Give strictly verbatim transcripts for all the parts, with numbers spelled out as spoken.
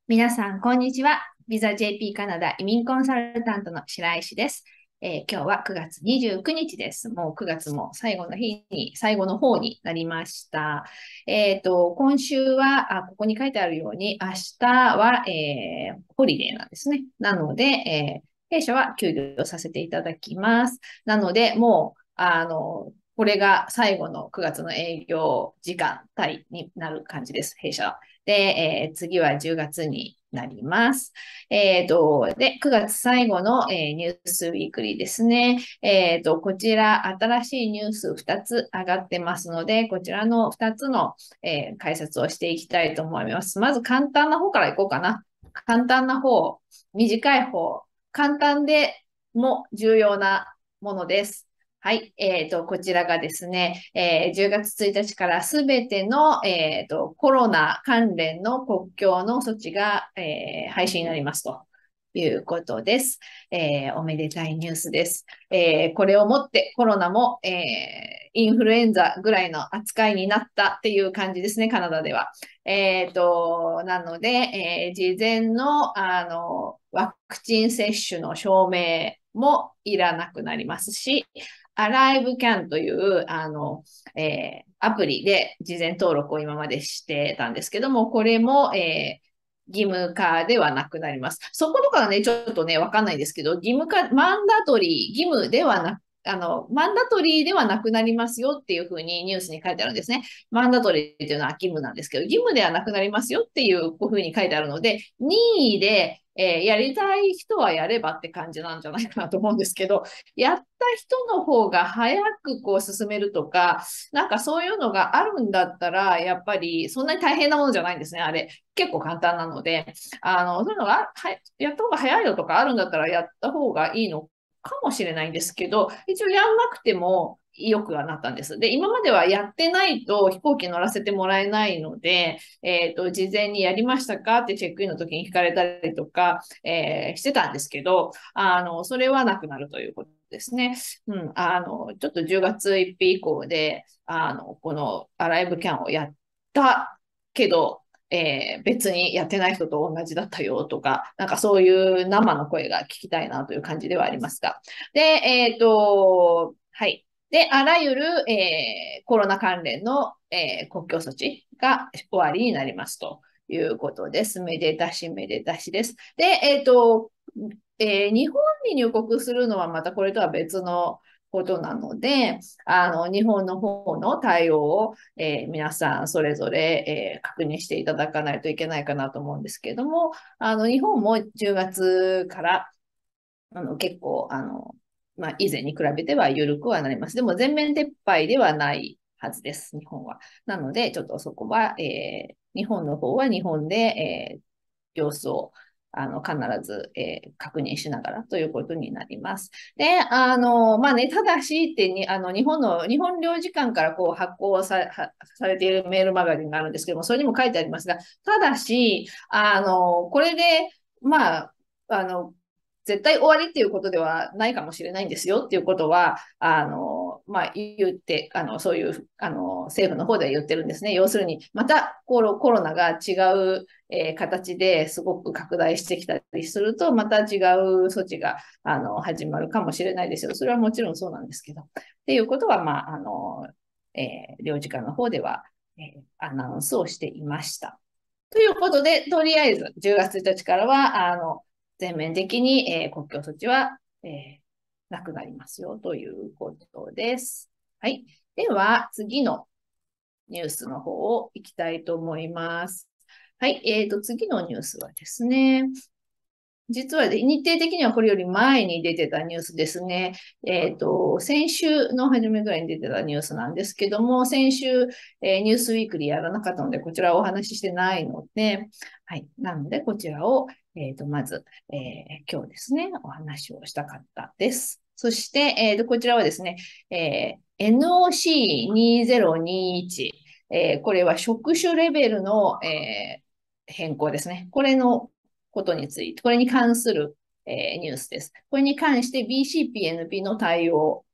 皆さん、こんにちは。ビザ ジェーピー カナダ移民コンサルタントの白石です。えー今日はくがつにじゅうくにちです。もうくがつも最後の日に、最後の方になりました。えっと、今週は、あ、ここに書いてあるように、明日は、えーホリデーなんですね。なので、えー弊社は休業させていただきます。なので、もう、あの、これが最後のくがつの営業時間帯になる感じです、弊社は。で、えー次はじゅうがつになります。えっと、で、くがつ最後の、えーニュースウィークリーですね。えっと、こちら新しいニュースふたつ上がってますので、こちらのふたつの、えー解説をしていきたいと思います。まず簡単な方からいこうかな。簡単な方、短い方、簡単でも重要なものです。はい。えっと、こちらがですね、えーじゅうがつついたちからすべての、えっと、コロナ関連の国境の措置が、えー廃止になりますということです。えーおめでたいニュースです。えーこれをもってコロナも、えーインフルエンザぐらいの扱いになったっていう感じですね、カナダでは。えっと、なので、えー事前の、あの、ワクチン接種の証明もいらなくなりますし、アライブキャンという、あの、えーアプリで事前登録を今までしてたんですけども、これも、えー義務化ではなくなります。そことかはね、ちょっとね、わかんないですけど、義務化、マンダトリー、義務ではなあの、マンダトリーではなくなりますよっていうふうにニュースに書いてあるんですね。マンダトリーっていうのは義務なんですけど、義務ではなくなりますよっていうふうに書いてあるので、任意で、えーやりたい人はやればって感じなんじゃないかなと思うんですけど、やった人の方が早くこう進めるとか、なんかそういうのがあるんだったら、やっぱりそんなに大変なものじゃないんですね、あれ。結構簡単なので、あの、そういうのが、はやった方が早いのとかあるんだったらやった方がいいのかもしれないんですけど、一応やんなくても良くはなったんです。で、今まではやってないと飛行機乗らせてもらえないので、えっと、事前にやりましたかってチェックインの時に聞かれたりとか、えーしてたんですけど、あの、それはなくなるということですね。うん、あの、ちょっとじゅうがつついたち以降で、あの、このアライブキャンをやったけど、えー別にやってない人と同じだったよとか、なんかそういう生の声が聞きたいなという感じではありますが。で、えっと、はい。で、あらゆる、えーコロナ関連の、えー国境措置が終わりになりますということです。めでたしめでたしです。で、えっと、えー日本に入国するのはまたこれとは別のことなので、あの、日本の方の対応を、えー皆さんそれぞれ、えー確認していただかないといけないかなと思うんですけれども、あの、日本もじゅうがつからあの結構、あの、まあ、以前に比べては緩くはなります。でも全面撤廃ではないはずです、日本は。なので、ちょっとそこは、えー日本の方は日本で、えー様子をあの必ず、えー確認しながらということになります。で、あの、まあね、ただしってに、あの、日本の、日本領事館からこう発行さされているメールマガジンがあるんですけども、それにも書いてありますが、ただし、あの、これで、まあ、あの、絶対終わりっていうことではないかもしれないんですよっていうことは、あの、まあ、言って、あの、そういう、あの、政府の方では言ってるんですね。要するに、またコロコロナが違う、えー形ですごく拡大してきたりすると、また違う措置が、あの、始まるかもしれないですよ。それはもちろんそうなんですけど。っていうことは、まあ、あの、えー領事館の方では、えーアナウンスをしていました。ということで、とりあえずじゅうがつついたちからは、あの、全面的に、えー国境措置は、えーなくなりますよということです。はい。では、次のニュースの方を行きたいと思います。はい。えーと、次のニュースはですね、実は日程的にはこれより前に出てたニュースですね。えっと、先週の初めぐらいに出てたニュースなんですけども、先週、えーニュースウィークリーやらなかったので、こちらをお話ししてないので、はい。なので、こちらを、えっと、まず、えー今日ですね、お話をしたかったです。そして、えっと、こちらはですね、えー エヌオーシーにせんにじゅういち、えーこれは職種レベルの、えー変更ですね。これのことについて、これに関する、えーニュースです。これに関して ビーシーピーエヌピー の対応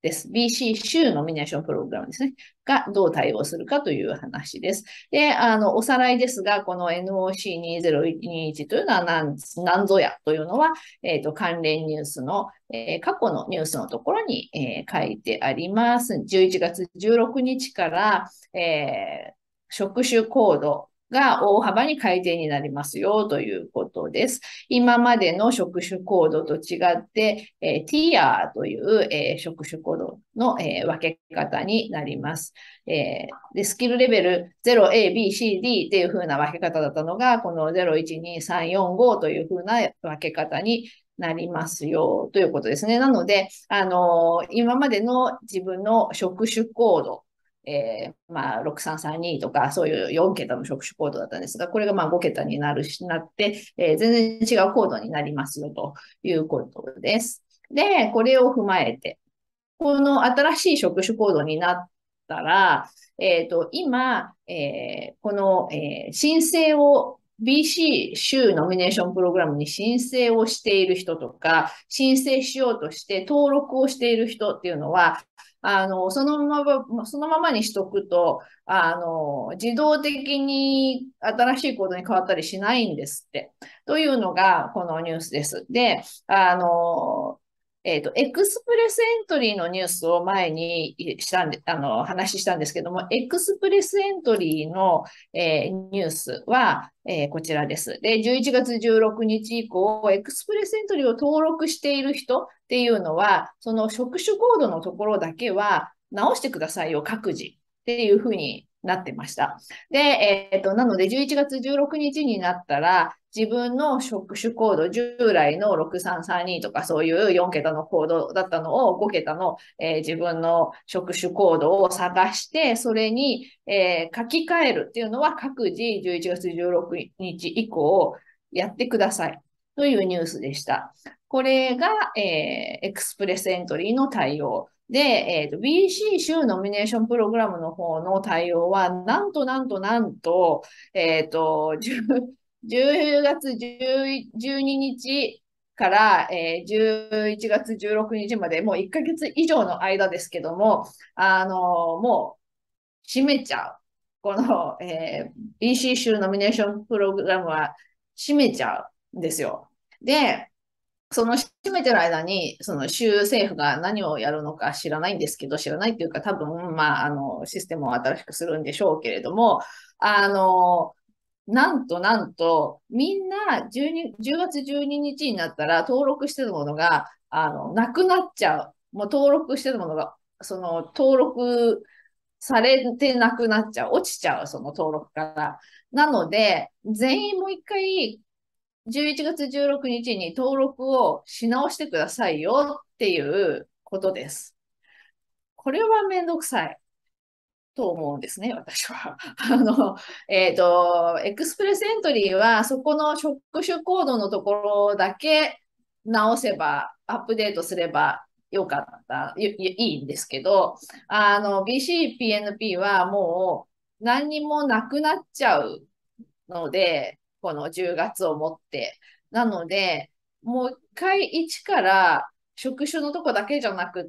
です。ビーシー 州ノミネーションプログラムですね。がどう対応するかという話です。で、あの、おさらいですが、この エヌオーシーにせんにじゅういち というのは何何ぞやというのは、えっ、と、関連ニュースの、えー過去のニュースのところに、えー書いてあります。じゅういちがつじゅうろくにちから、えー職種コードが大幅に改善になりますよということです。今までの職種コードと違って、えー、ティアという、えー職種コードの、えー分け方になります。えーで、スキルレベル ゼロエービーシーディー っていう風な分け方だったのが、このゼロいちにさんよんごという風な分け方になりますよということですね。なので、あのー今までの自分の職種コード、えー、まあ、ろくさんさんにとか、そういうよん桁の職種コードだったんですが、これがまあご桁になるし、なって、えー、全然違うコードになりますよということです。で、これを踏まえて、この新しい職種コードになったら、えっ、と、今、えーこの、えー申請を ビーシー 州ノミネーションプログラムに申請をしている人とか、申請しようとして登録をしている人っていうのは、あの、そのまま、そのままにしとくと、あの、自動的に新しいコードに変わったりしないんですって。というのが、このニュースです。で、あの、えっと、エクスプレスエントリーのニュースを前にしたんで、あの、話したんですけども、エクスプレスエントリーの、えーニュースは、えーこちらです。で、じゅういちがつじゅうろくにち以降、エクスプレスエントリーを登録している人っていうのは、その職種コードのところだけは直してくださいよ、各自っていうふうになってました。で、えっと、なので、じゅういちがつじゅうろくにちになったら、自分の職種コード、従来のろくさんさんにとかそういうよん桁のコードだったのをご桁の、えー自分の職種コードを探して、それに、えー書き換えるっていうのは各自じゅういちがつじゅうろくにち以降やってくださいというニュースでした。これが、えーエクスプレスエントリーの対応。で、えーと、ビーシー 州ノミネーションプログラムの方の対応は、なんとなんとなんと、えっと、じゅう じゅうがつじゅうににちから、えー、じゅういちがつじゅうろくにちまで、もういっかげつ以上の間ですけども、あの、もう閉めちゃう。この、えー、ビーシー 州ノミネーションプログラムは閉めちゃうんですよ。で、その閉めてる間に、その州政府が何をやるのか知らないんですけど、知らないっていうか多分、まあ、あの、システムを新しくするんでしょうけれども、あの、なんとなんと、みんなじゅうに じゅうがつじゅうににちになったら登録してるものが、あの、なくなっちゃう。もう登録してるものが、その登録されてなくなっちゃう。落ちちゃう、その登録から。なので、全員もう一回じゅういちがつじゅうろくにちにちに登録をし直してくださいよっていうことです。これはめんどくさいと思うんですね、私は。あの、えっと、エクスプレスエントリーはそこの職種コードのところだけ直せば、アップデートすればよかった、いいいんですけど、あの、ビーシーピーエヌピー はもう何にもなくなっちゃうので、このじゅうがつをもって。なので、もう一回一から職種のとこだけじゃなくって、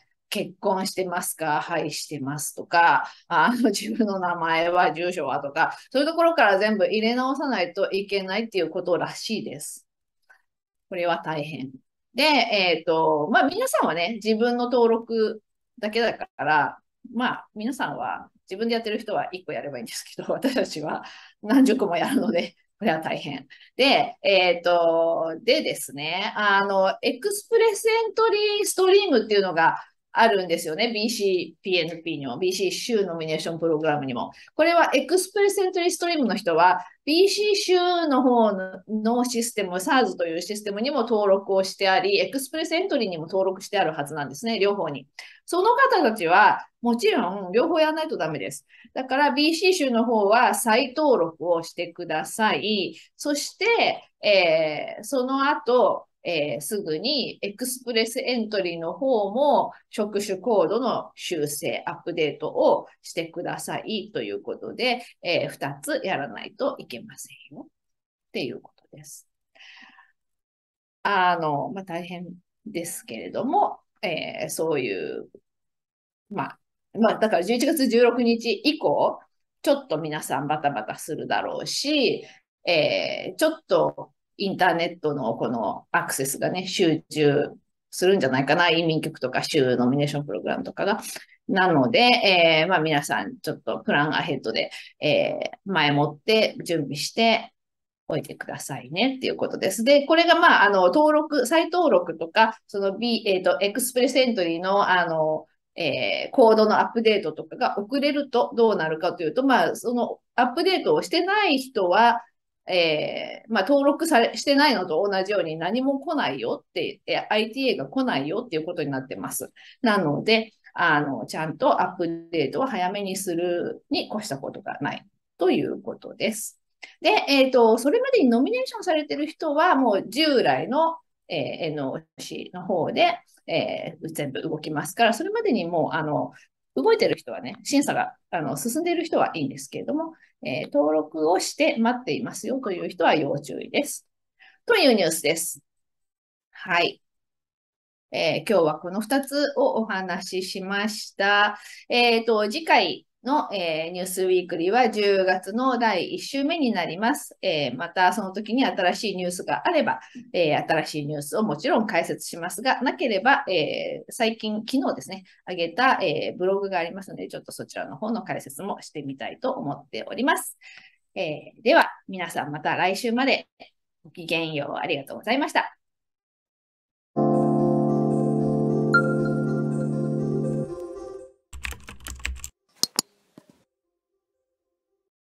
結婚してますか、はいしてますとか、あの自分の名前は、住所はとか、そういうところから全部入れ直さないといけないっていうことらしいです。これは大変。で、えっと、まあ皆さんはね、自分の登録だけだから、まあ皆さんは自分でやってる人はいっこやればいいんですけど、私たちは何十個もやるので、これは大変。で、えっと、でですね、あの、エクスプレスエントリーストリームっていうのがあるんですよね。ビーシーピーエヌピー にも、ビーシー 州ノミネーションプログラムにも。これはエクスプレスエントリーストリームの人は、ビーシー 州の方のシステム、SARS というシステムにも登録をしてあり、エクスプレスエントリーにも登録してあるはずなんですね、両方に。その方たちは、もちろん両方やらないとダメです。だから ビーシー 州の方は再登録をしてください。そして、えーその後、えーすぐにエクスプレスエントリーの方も職種コードの修正、アップデートをしてくださいということで、えー、ふたつやらないといけませんよっていうことです。あの、まあ、大変ですけれども、 えーそういう、まあ、まあ、だからじゅういちがつじゅうろくにち以降、ちょっと皆さんバタバタするだろうし、えーちょっとインターネットのこのアクセスがね、集中するんじゃないかな。移民局とか州ノミネーションプログラムとかが。なので、えーまあ皆さんちょっとプランアヘッドで、えー前もって準備しておいてくださいねっていうことです。で、これがまあ、あの、登録、再登録とか、その B、えっ、と、エクスプレスエントリーの、あの、えーコードのアップデートとかが遅れるとどうなるかというと、まあ、そのアップデートをしてない人は、えーまあ、登録されしてないのと同じように何も来ないよって、え アイティーエー が来ないよっていうことになってます。なので、あの、ちゃんとアップデートを早めにするに越したことがないということです。で、えっと、それまでにノミネーションされている人は、もう従来の、えー エヌオーシー の方で、えー全部動きますから、それまでにもう、あの、動いてる人はね、審査があの進んでいる人はいいんですけれども、えー登録をして待っていますよという人は要注意です。というニュースです。はい。えー今日はこのふたつをお話ししました。えっと、次回の、えーニュースウィークリーはじゅうがつのだいいっ週目になります。えーまたその時に新しいニュースがあれば、えー新しいニュースをもちろん解説しますが、なければ、えー最近、昨日ですね、上げた、えーブログがありますので、ちょっとそちらの方の解説もしてみたいと思っております。えーでは、皆さんまた来週までごきげんよう。ありがとうございました。